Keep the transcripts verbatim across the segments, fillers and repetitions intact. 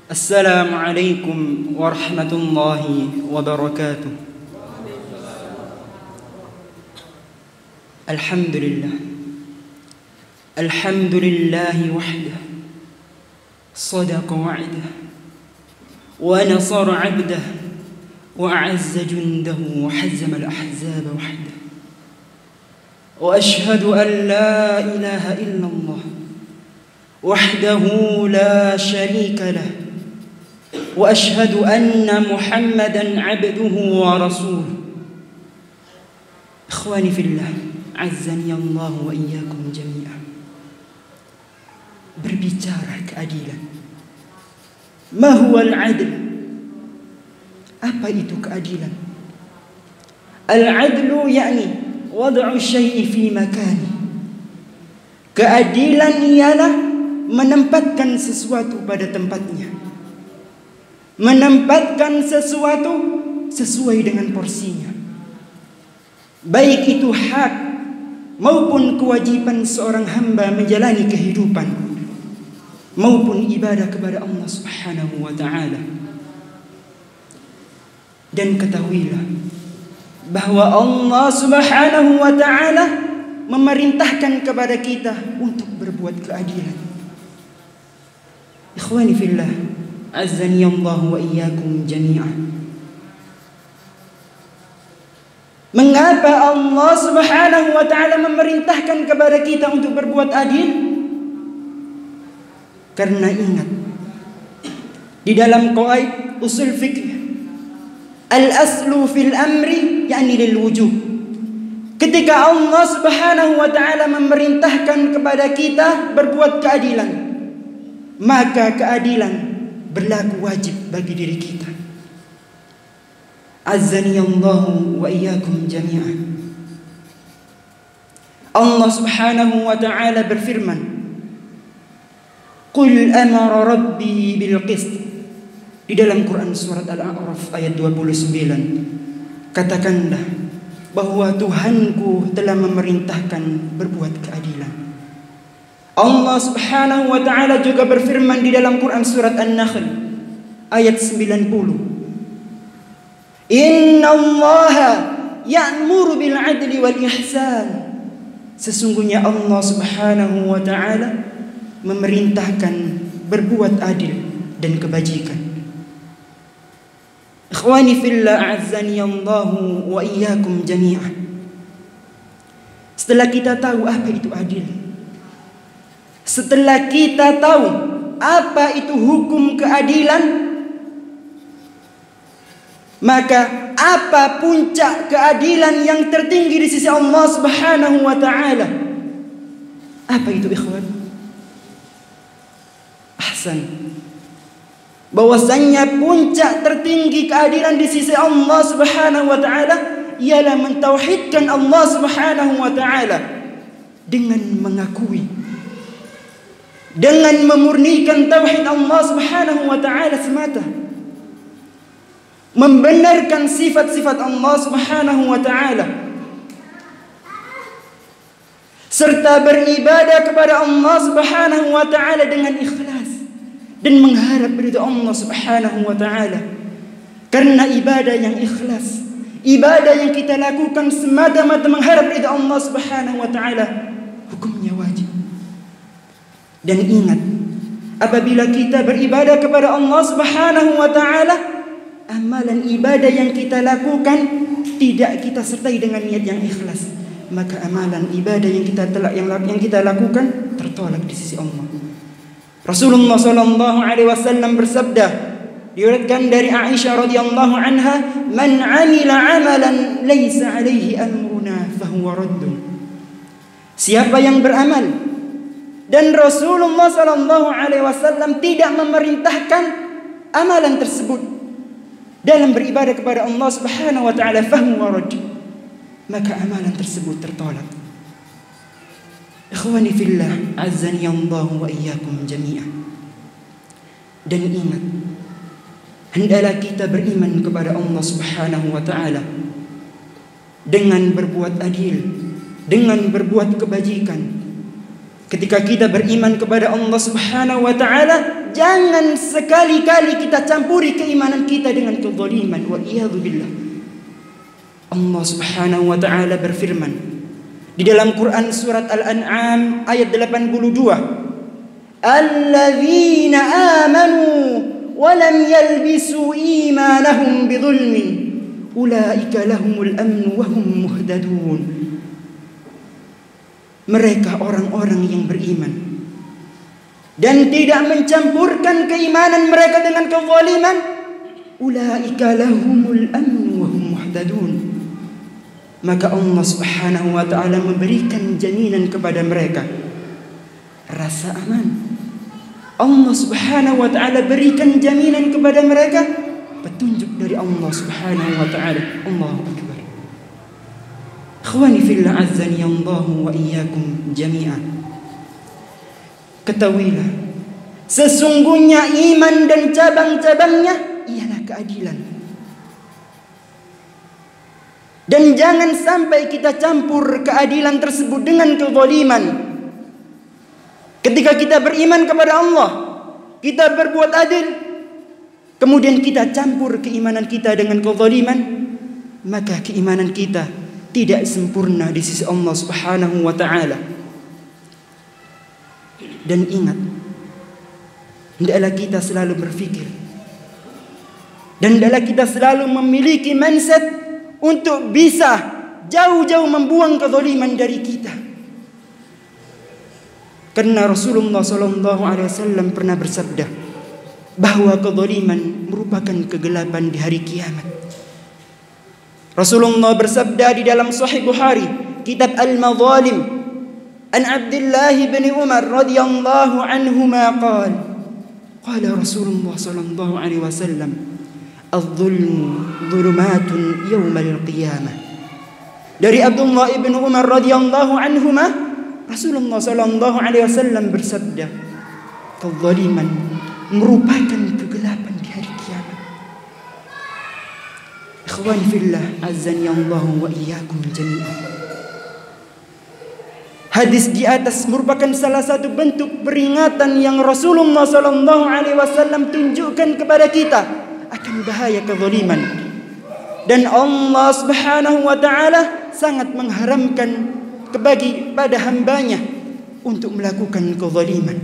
Assalamualaikum warahmatullahi wabarakatuh. Alhamdulillah. Alhamdulillahi wahdah. Sadaqa wa'dah. Wa nasara 'abdah. Wa a'azza jundahu wa hazzama al-ahzaba wahdah. Wa ashhadu an la ilaha illallah wahdahu la sharika lah. وأشهد أن محمدًا عبده ورسوله. إخواني في الله عزني الله وإياكم جميعا. Berbicara keadilan. Ma huwa al-'adl? Apa itu keadilan? Al-'adlu yakni wad'u syai'i fi makani. Keadilan ialah menempatkan sesuatu pada tempatnya. Menempatkan sesuatu sesuai dengan porsinya, baik itu hak maupun kewajiban seorang hamba menjalani kehidupan maupun ibadah kepada Allah Subhanahu wa ta'ala. Dan ketahuilah bahwa Allah Subhanahu wa ta'ala memerintahkan kepada kita untuk berbuat keadilan. Ikhwani fillah, Azzani Allah wa iyyakum jami'an. Mengapa Allah Subhanahu wa ta'ala memerintahkan kepada kita untuk berbuat adil? Karena ingat, di dalam qawaid usul fikih, al-aslu fil amri yakni lil wujub. Ketika Allah Subhanahu wa ta'ala memerintahkan kepada kita berbuat keadilan, maka keadilan berlaku wajib bagi diri kita. Azzani Allahu wa iyyakum jami'an. Allah Subhanahu wa ta'ala berfirman, Qul amara rabbi bil qist. Di dalam Quran surat Al-A'raf ayat dua puluh sembilan, katakanlah bahwa Tuhanku telah memerintahkan berbuat keadilan. Allah Subhanahu wa ta'ala juga berfirman di dalam Quran surat An-Nahl ayat sembilan puluh. Inna Allaha ya'muru bil 'adli wal ihsan. Sesungguhnya Allah Subhanahu wa ta'ala memerintahkan berbuat adil dan kebajikan. Ikhwani fillah a'azzani Allahu wa iyyakum jami'an. Setelah kita tahu apa itu adil, setelah kita tahu apa itu hukum keadilan, maka apa puncak keadilan yang tertinggi di sisi Allah Subhanahu wa ta'ala? Apa itu ikhwan? Ahsan. Bahwasanya puncak tertinggi keadilan di sisi Allah Subhanahu wa ta'ala ialah mentauhidkan Allah Subhanahu wa ta'ala dengan mengakui, dengan memurnikan tauhid Allah Subhanahu wa ta'ala semata, membenarkan sifat-sifat Allah Subhanahu wa ta'ala, serta beribadah kepada Allah Subhanahu wa ta'ala dengan ikhlas dan mengharap ridha Allah Subhanahu wa ta'ala. Karena ibadah yang ikhlas, ibadah yang kita lakukan semata-mata mengharap ridha Allah Subhanahu wa ta'ala, hukumnya wajib. Dan ingat, apabila kita beribadah kepada Allah Subhanahu wa ta'ala, amalan ibadah yang kita lakukan tidak kita sertai dengan niat yang ikhlas, maka amalan ibadah yang kita telah yang, yang kita lakukan tertolak di sisi Allah. Rasulullah sallallahu alaihi wasallam bersabda, diriwayatkan dari Aisyah radhiyallahu anha, "Man 'amila 'amalan laisa 'alaihi amruna fahuwa raddun." Siapa yang beramal dan Rasulullah sallallahu alaihi wasallam tidak memerintahkan amalan tersebut dalam beribadah kepada Allah Subhanahu wa ta'ala, fahuwa radd, maka amalan tersebut tertolak. Ikhwani fillah, azzani Allah wa iyyakum jami'an. Dan ingat, hendaklah kita beriman kepada Allah Subhanahu wa ta'ala dengan berbuat adil, dengan berbuat kebajikan. Ketika kita beriman kepada Allah Subhanahu wa ta'ala, jangan sekali-kali kita campuri keimanan kita dengan kezaliman. Wa iyadzu billah. Allah Subhanahu wa taala berfirman di dalam Quran surat Al-An'am ayat delapan puluh dua, "Alladzina amanu wa lam yalbisu imanahum bidzulmin, ulaika lahumul amnu wa hum muhtadun." Mereka orang-orang yang beriman dan tidak mencampurkan keimanan mereka dengan kezaliman, ulaika lahumul amnu wa hum muhtadun. Maka Allah Subhanahu wa taala memberikan jaminan kepada mereka rasa aman. Allah Subhanahu wa taala berikan jaminan kepada mereka petunjuk dari Allah Subhanahu wa taala. Allahu akbar. Ikhwani fillah, azzani Allah wa iyyakum jami'an. Ketahuilah, sesungguhnya iman dan cabang-cabangnya ialah keadilan. Dan jangan sampai kita campur keadilan tersebut dengan kezaliman. Ketika kita beriman kepada Allah, kita berbuat adil, kemudian kita campur keimanan kita dengan kezaliman, maka keimanan kita tidak sempurna di sisi Allah Subhanahu wa taala. Dan ingat, hendaklah kita selalu berfikir dan hendaklah kita selalu memiliki mindset untuk bisa jauh-jauh membuang kezaliman dari kita. Karena Rasulullah sallallahu alaihi wasallam pernah bersabda bahwa kezaliman merupakan kegelapan di hari kiamat. Rasulullah bersabda di dalam Sahih Bukhari, kitab Al-Madzalim, an Abdullah bin Umar radhiyallahu anhuma qala, qala Rasulullah sallallahu alaihi wasallam, "Adz-dzulmu dzulumatun yaumal qiyamah." Dari Abdullah bin Umar radhiyallahu anhuma, Rasulullah sallallahu alaihi wasallam bersabda, kezaliman merupakan kegelapan di hari kiamat. Ikhwani fillah, azzani Allah wa iyyakum jami'an. Hadis di atas merupakan salah satu bentuk peringatan yang Rasulullah sallallahu alaihi wasallam tunjukkan kepada kita akan bahaya kezaliman. Dan Allah Subhanahu wa taala sangat mengharamkan kebagi pada hambanya untuk melakukan kezaliman.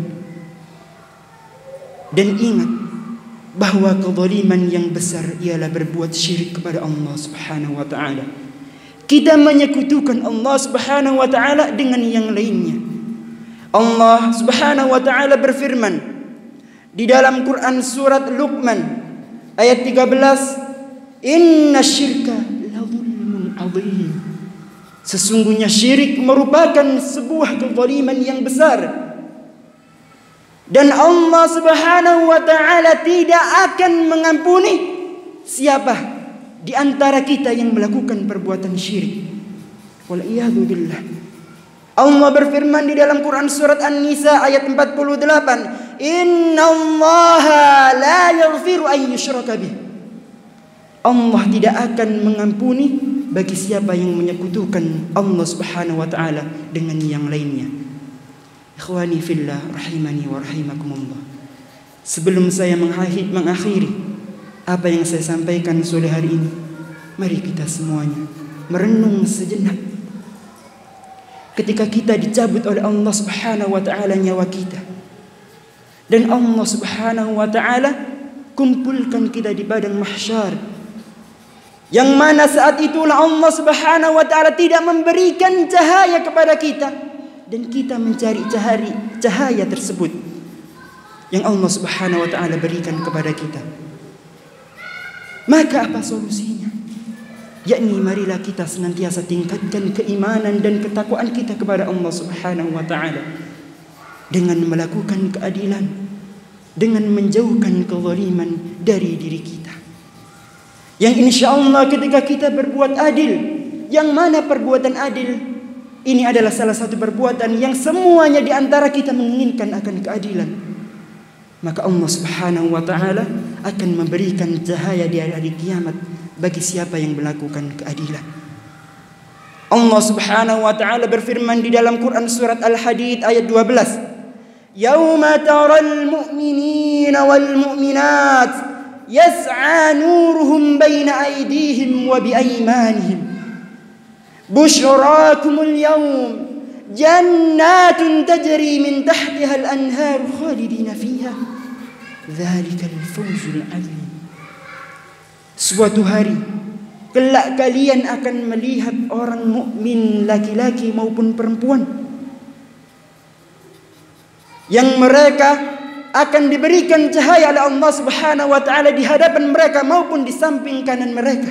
Dan ingat bahwa kezaliman yang besar ialah berbuat syirik kepada Allah Subhanahu wa taala. Kita menyekutukan Allah Subhanahu wa taala dengan yang lainnya. Allah Subhanahu wa taala berfirman di dalam Quran surat Luqman ayat tiga belas, "Inna syirka la dzulmun adzim." Sesungguhnya syirik merupakan sebuah kezaliman yang besar. Dan Allah Subhanahu wa taala tidak akan mengampuni siapa di antara kita yang melakukan perbuatan syirik. Wal iyadu billah. Allah berfirman di dalam Quran surat An-Nisa ayat empat puluh delapan, "Innallaha la yaghfiru an yushraka bih." Allah tidak akan mengampuni bagi siapa yang menyekutukan Allah Subhanahu wa taala dengan yang lainnya. Ikhwani fillah rahimani wa rahimakumullah. Sebelum saya mengakhiri apa yang saya sampaikan sore hari ini, mari kita semuanya merenung sejenak. Ketika kita dicabut oleh Allah Subhanahu wa taala nyawa kita, dan Allah Subhanahu wa taala kumpulkan kita di padang mahsyar, yang mana saat itulah Allah Subhanahu wa taala tidak memberikan cahaya kepada kita, dan kita mencari cahaya cahaya tersebut yang Allah Subhanahu wa taala berikan kepada kita. Maka apa solusinya? Yakni marilah kita senantiasa tingkatkan keimanan dan ketakwaan kita kepada Allah Subhanahu wa taala dengan melakukan keadilan, dengan menjauhkan kezaliman dari diri kita. Yang insya Allah ketika kita berbuat adil, yang mana perbuatan adil ini adalah salah satu perbuatan yang semuanya di antara kita menginginkan akan keadilan, maka Allah Subhanahu wa taala akan memberikan cahaya di hari kiamat bagi siapa yang melakukan keadilan. Allah Subhanahu wa taala berfirman di dalam Quran surat Al-Hadid ayat dua belas, yauma taral mu'minina wal mu'minat yas'a nuruhum baina aydihim wa bi aymanihim bushrakumul yawm jannatun tajri min tahtiha al-anhar khalidina fiha dzalikal fawzul azim. Suatu hari kelak kalian akan melihat orang mukmin laki-laki maupun perempuan yang mereka akan diberikan cahaya oleh Allah Subhanahu wa taala di hadapan mereka maupun di samping kanan mereka.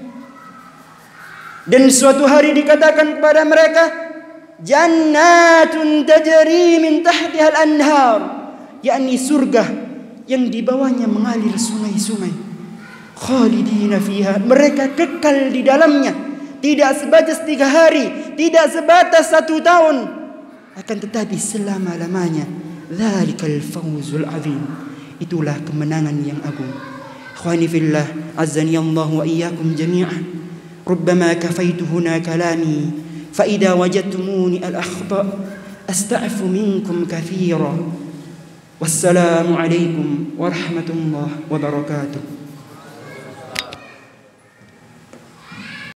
Dan suatu hari dikatakan kepada mereka, jannatun tajri min tahtiha al-anhar, yakni surga yang di bawahnya mengalir sungai-sungai. Khalidina fiha, mereka kekal di dalamnya, tidak sebatas tiga hari, tidak sebatas satu tahun, akan tetapi selama-lamanya. Dzalikal fawzul azim, itulah kemenangan yang agung. Ikhwani fillah, azzani Allah wa iyyakum jami'an. Rubbama kafaitu huna kalami, fa idza wajadtumuni al-akhta asta'fu minkum katsira. Wassalamu alaikum warahmatullahi wabarakatuh.